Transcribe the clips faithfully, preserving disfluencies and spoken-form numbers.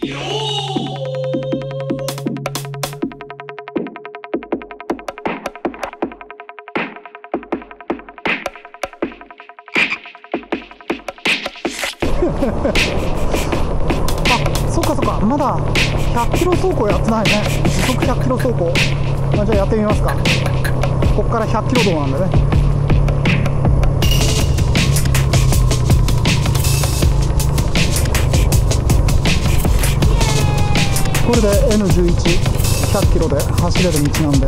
あ、そっかそっか、まだひゃっキロ走行やってないね。時速ひゃっキロ走行。あ、じゃあやってみますか。ここからひゃっキロ道なんでね。これで エヌじゅういち、ひゃっキロで走れる道なんで、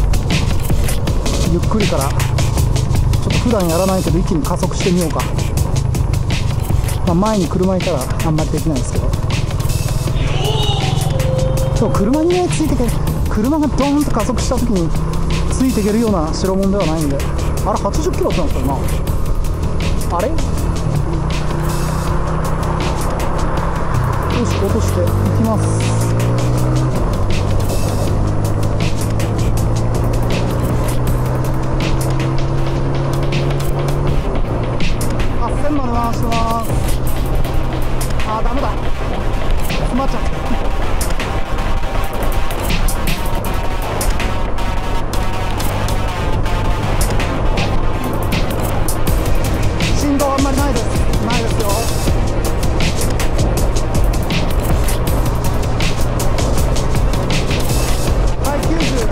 ゆっくりからちょっと普段やらないけど一気に加速してみようか。まあ、前に車いたらあんまりできないですけど、そう車にねついてける、車がドーンと加速した時についていけるような代物ではないんで。あれはちじゅっキロってなったよな。あれよし、落としていきます。あ、線まで回してます。あー、ダメだ、詰まっちゃった。振動あんまりないですないですよ。はい、きゅうじゅう。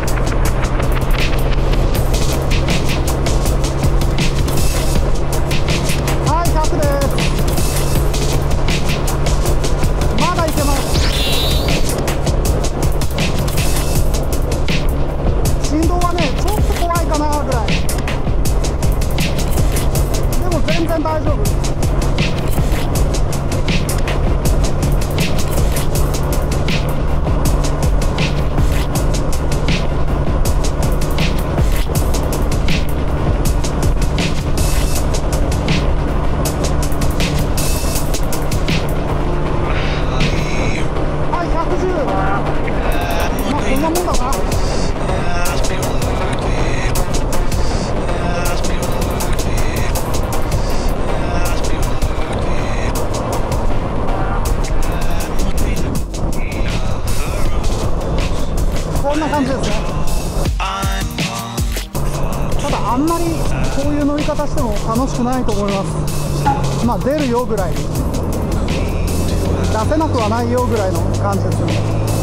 はい、ひゃくです。まだいけます。振動はねちょっと怖いかなぐらい。でも全然大丈夫。こんな感じですね。ただあんまりこういう乗り方しても楽しくないと思います。まあ出るよぐらい、出せなくはないよぐらいの感じですね。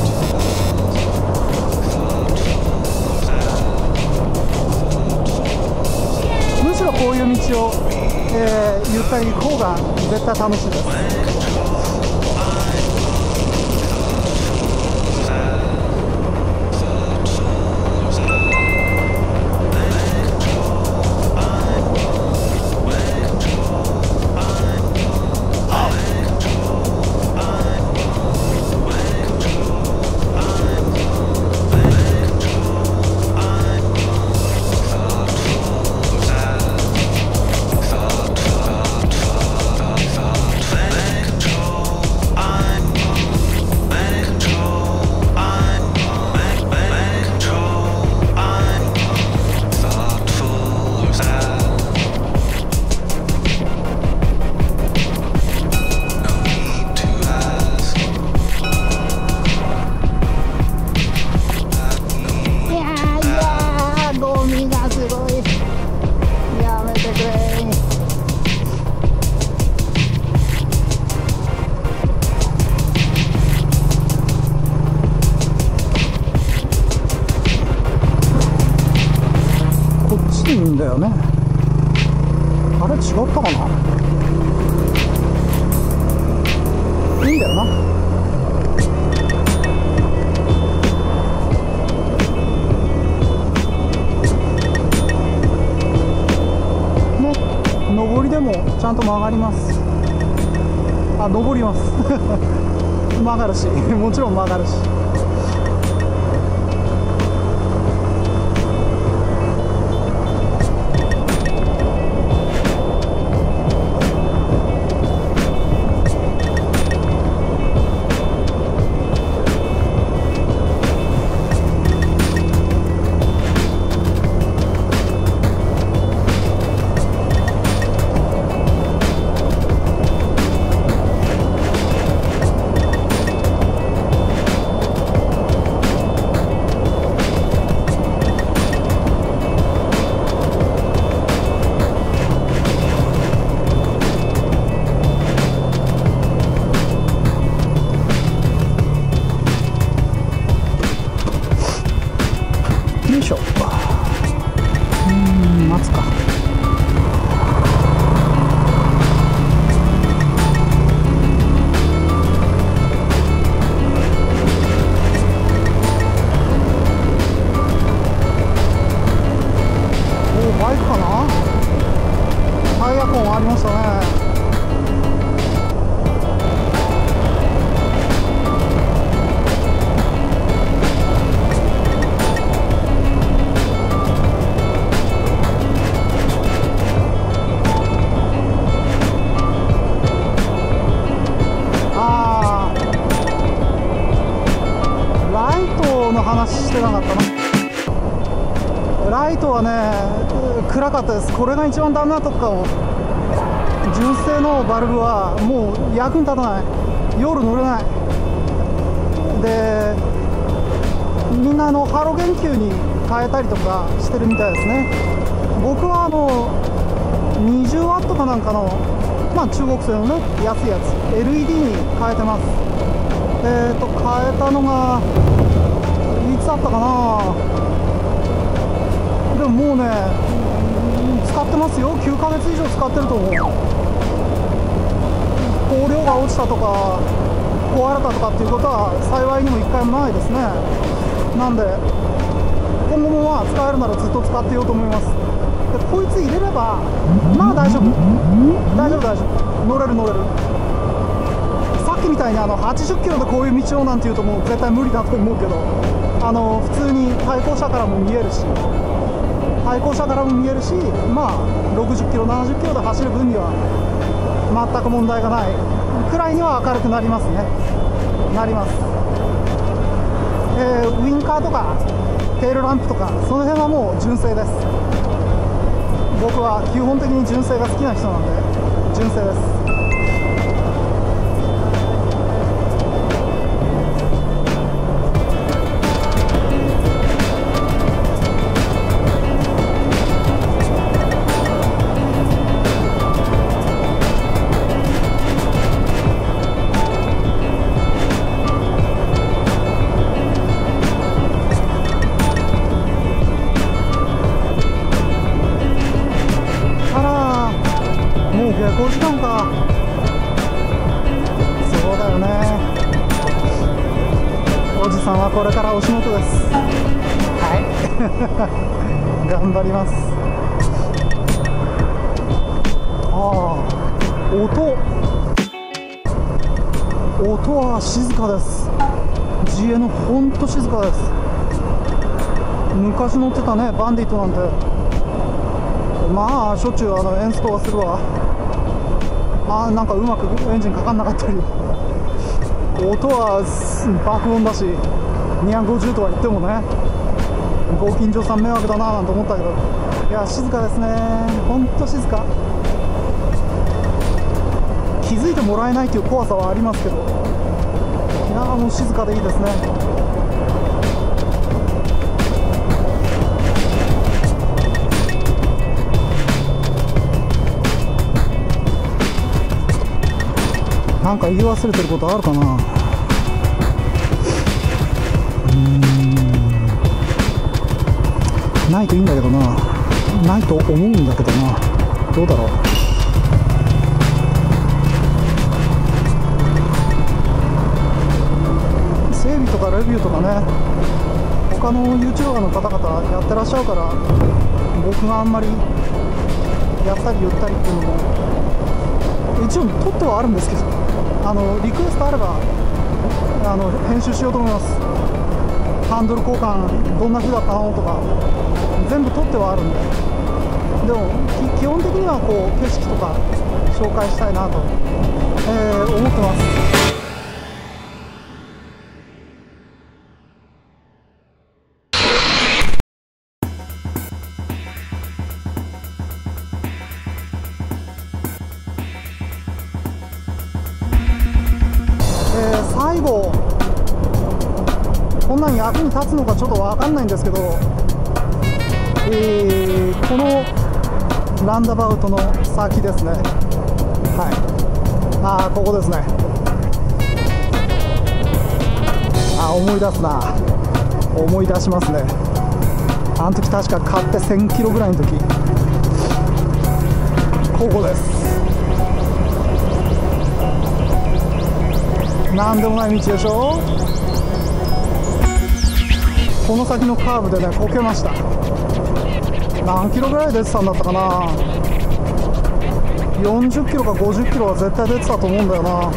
むしろこういう道を、えー、ゆったり行く方が絶対楽しいです。いいんだよね。あれ違ったかな。いいんだよな。ね、上りでもちゃんと曲がります。あ、上ります曲がるし、もちろん曲がるし。 アコンありましたね。 話してなかったな。ライトはね暗かったです。これが一番ダメなとこかも。純正のバルブはもう役に立たない。夜乗れないで、みんなあのハロゲン球に変えたりとかしてるみたいですね。僕はあのにじゅうワットかなんかの、まあ、中国製のね安いやつ エルイーディー に変えてます。えーと変えたのがいつあったかな。でももうね使ってますよ。きゅうかげつ以上使ってると思う。香料が落ちたとか壊れたとかっていうことは幸いにもいっかいもないですね。なんで今後もまあ使えるならずっと使ってようと思います。でこいつ入れればまあ大丈夫大丈夫大丈夫乗れる乗れる。さっきみたいにあのはちじゅっキロでこういう道をなんていうともう絶対無理だと思うけど、あの普通に対向車からも見えるし対向車からも見えるし、まあろくじゅっキロななじゅっキロで走る分には全く問題がないくらいには明るくなりますね。なります。えー、ウインカーとかテールランプとかその辺はもう純正です。僕は基本的に純正が好きな人なんで純正です。ごじかんか。そうだよね。おじさんはこれからお仕事です。はい頑張ります。ああ音音は静かです。 ジーエヌ ほんと静かです。昔乗ってたねバンディットなんてまあしょっちゅうあのエンストはするわ。あーなんかうまくエンジンかかんなかったり音は爆音だしにひゃくごじゅうとは言ってもねご近所さん迷惑だななんて思ったけど、いや静かですね。ほんと静か。気づいてもらえないという怖さはありますけど、いやもう静かでいいですね。なんか言い忘れてることあるかな。うーんないといいんだけどな。ないと思うんだけどな。どうだろう。整備とかレビューとかね他の YouTuber の方々やってらっしゃるから僕があんまりやったり言ったりっていうのも一応撮ってはあるんですけど、あのリクエストあればあの編集しようと思います。ハンドル交換どんな風だったのとか全部撮ってはあるんで、でも基本的にはこう景色とか紹介したいなと、えー、思ってます。最後こんなん役に立つのかちょっと分かんないんですけど、えー、このランダバウトの先ですね。はい、ああここですね。あー思い出すな思い出しますね。あの時確か買ってせんキロぐらいの時ここです。なんでもない道でしょ。この先のカーブでねこけました。何キロぐらい出てたんだったかな。 よんじゅっキロかごじゅっキロは絶対出てたと思うんだよな。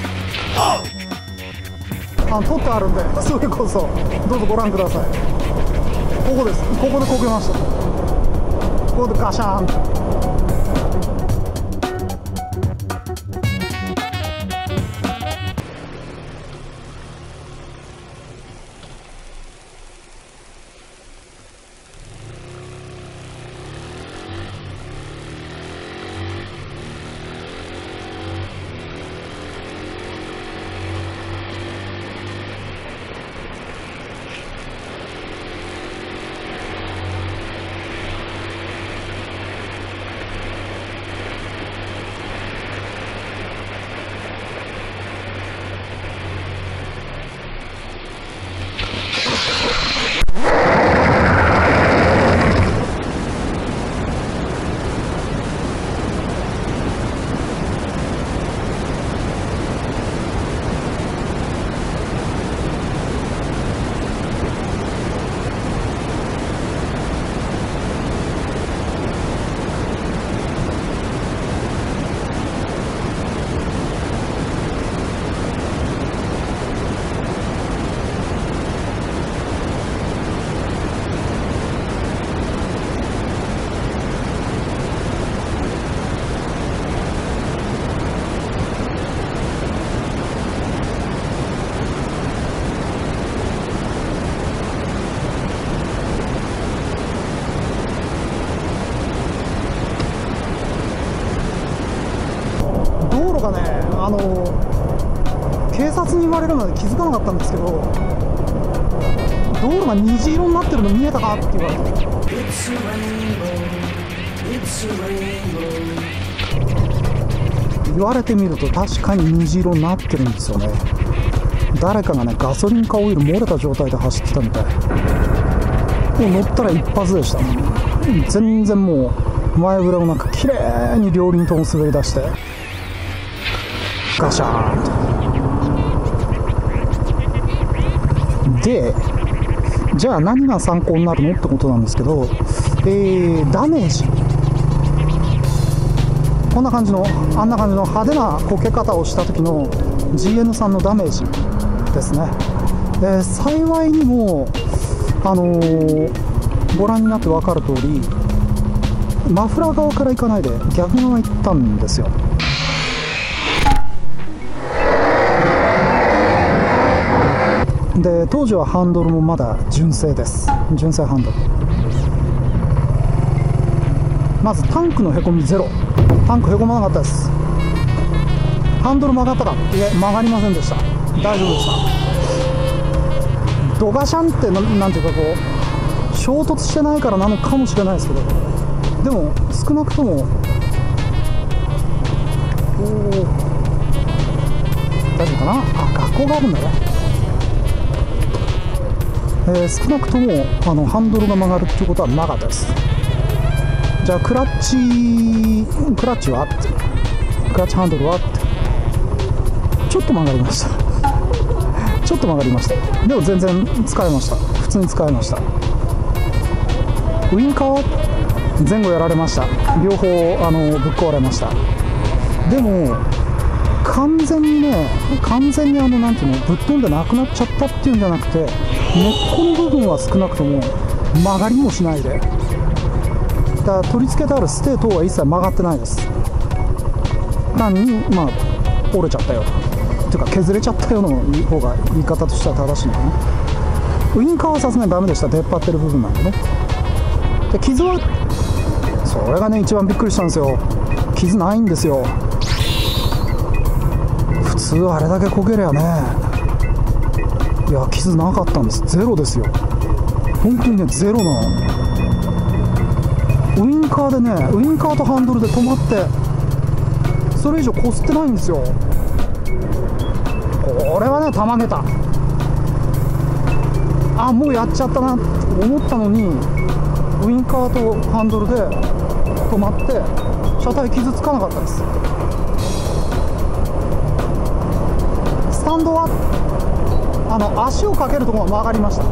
あの取ってあるんで、それこそどうぞご覧ください。ここです。ここでこけました。ここでガシャーンと。がね、あの警察に言われるまで気づかなかったんですけど、道路が虹色になってるの見えたかって言われて、言われてみると確かに虹色になってるんですよね。誰かがねガソリンかオイル漏れた状態で走ってたみたい。もう乗ったら一発でした。全然もう前触れもなく綺麗に両輪とも滑り出してガシャーンと。でじゃあ何が参考になるのってことなんですけど、えー、ダメージ、こんな感じのあんな感じの派手なこけ方をした時の ジーエヌ さんのダメージですね。えー、幸いにもあのー、ご覧になって分かる通りマフラー側から行かないで逆側行ったんですよ。で当時はハンドルもまだ純正です。純正ハンドル。まずタンクのへこみゼロ。タンクへこまなかったです。ハンドル曲がったか、いえ曲がりませんでした。大丈夫でした。ドガシャンって な, なんていうかこう衝突してないからなのかもしれないですけど、でも少なくともおお大丈夫かな。あ、学校があるんだね。えー、少なくともあのハンドルが曲がるっていうことはなかったです。じゃあクラッチクラッチはってクラッチハンドルはってちょっと曲がりましたちょっと曲がりました。でも全然使えました。普通に使えました。ウインカーは前後やられました。両方あのぶっ壊れました。でも完全にね完全にあのなんていうのぶっ飛んでなくなっちゃったっていうんじゃなくて、根っこの部分は少なくとも曲がりもしないで、だから取り付けてあるステー等は一切曲がってないです。単にまあ折れちゃったよというか削れちゃったよの方が言い方としては正しいのかな。ウインカーはさすがにダメでした。出っ張ってる部分なんでね。で傷はそれがね一番びっくりしたんですよ。傷ないんですよ。普通あれだけこけりゃね、いや傷なかったんです。ゼロですよ。本当にねゼロなの。ウインカーでねウインカーとハンドルで止まってそれ以上こすってないんですよ。これはねたまげた。あもうやっちゃったなって思ったのにウインカーとハンドルで止まって車体傷つかなかったです。スタンドはあの足をかけるところが曲がりました。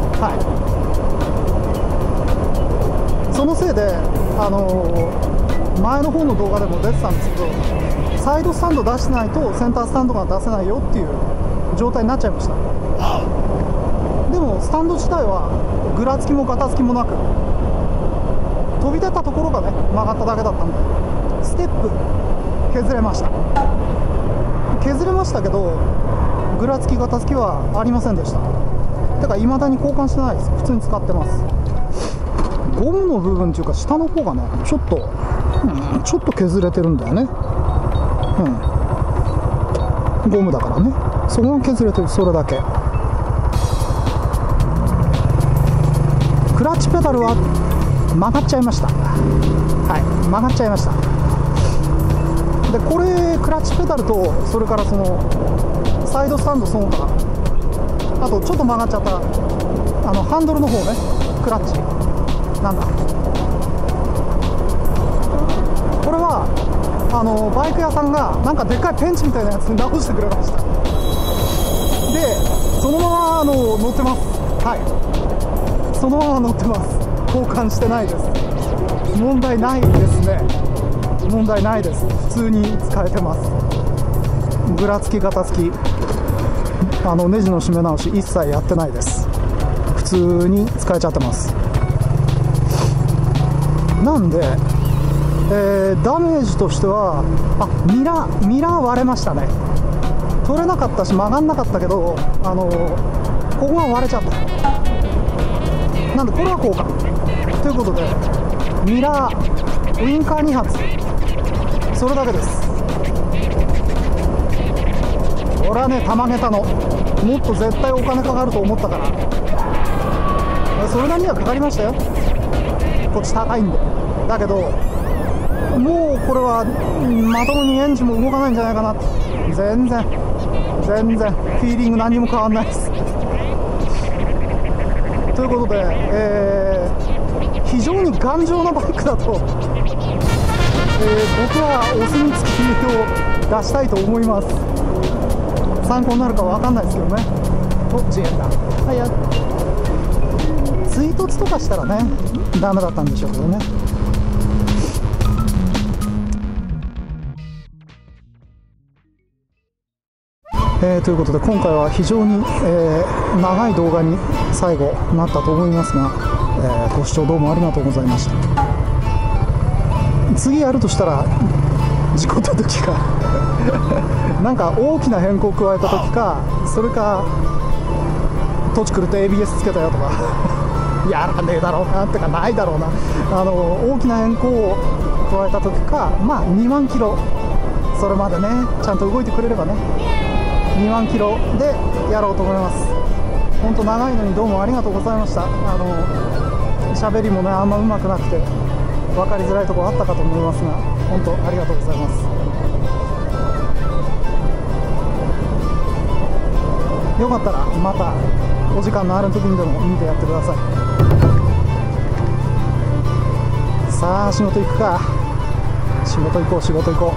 はいそのせいであの前の方の動画でも出てたんですけど、サイドスタンド出してないとセンタースタンドが出せないよっていう状態になっちゃいました。でもスタンド自体はぐらつきもガタつきもなく、飛び出たところがね曲がっただけだったんで、ステップ削れました。削れましたけど、ぐらつきガタつきはありませんでした。てか未だに交換してないです。普通に使ってます。ゴムの部分っていうか下の方がねちょっと、うん、ちょっと削れてるんだよね。うん、ゴムだからね、そこが削れてる、それだけ。クラッチペダルは曲がっちゃいました。はい、曲がっちゃいました。でこれクラッチペダルと、それからそのサイドスタンドその他、あとちょっと曲がっちゃったあのハンドルの方ね、クラッチなんだこれはあのバイク屋さんがなんかでっかいペンチみたいなやつに直してくれました。でそのままあの乗ってます。はい、そのまま乗ってます。交換してないです。問題ないですね。問題ないです。普通に使えてます。ぐらつきガタつき、あのネジの締め直し一切やってないです。普通に使えちゃってます。なんで、えー、ダメージとしては、あ、ミラーミラー割れましたね。取れなかったし曲がんなかったけど、あのここが割れちゃった。なんでこれは交換ということで、ミラーウインカーに発、それだけです。これはね、たまげたの。もっと絶対お金かかると思ったから、それなりにはかかりましたよ。こっち高いんで。だけどもうこれはまともにエンジンも動かないんじゃないかな。全然全然フィーリング何も変わんないです。ということで、えー、非常に頑丈なバイクだと、えー、僕はお墨付きを出したいと思います。参考になるかわかんないですけどね。お、遅延だ。はい、や追突とかしたらねダメだったんでしょうけどね。えー、ということで今回は非常に、えー、長い動画に最後なったと思いますが、えー、ご視聴どうもありがとうございました。次やるとしたら事故った時かなんか大きな変更を加えた時か、それか土地狂って エービーエス つけたよとかやらねえだろうなってかないだろうな、あの大きな変更を加えた時か、まあにまんキロ、それまでねちゃんと動いてくれればねにまんキロでやろうと思います。本当長いのにどうもありがとうございました。あの喋りもねあんま上手くなくて分かりづらいところあったかと思いますが、本当ありがとうございます。よかったらまたお時間のある時にでも見てやってください。さあ仕事行くか。仕事行こう仕事行こう。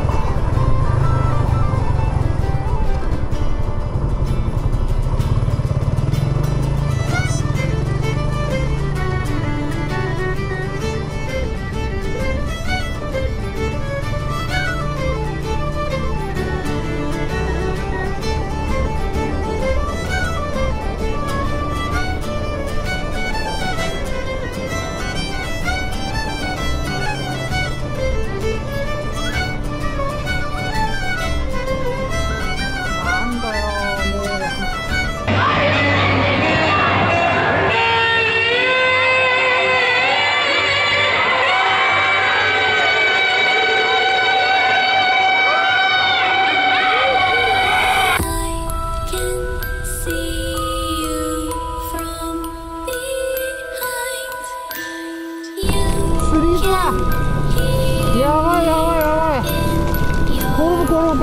やばいやばいやばい、転ぶ転ぶ転ぶ。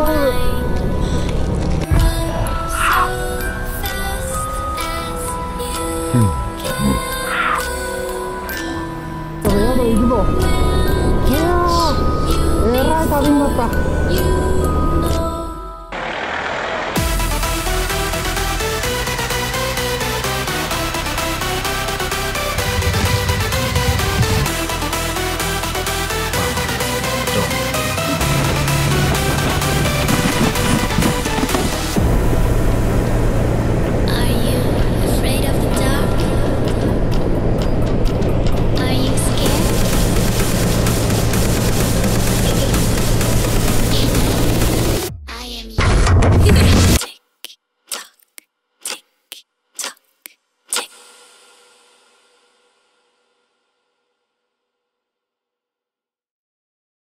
うん、やだ行くぞ。いやー、えらい旅になった。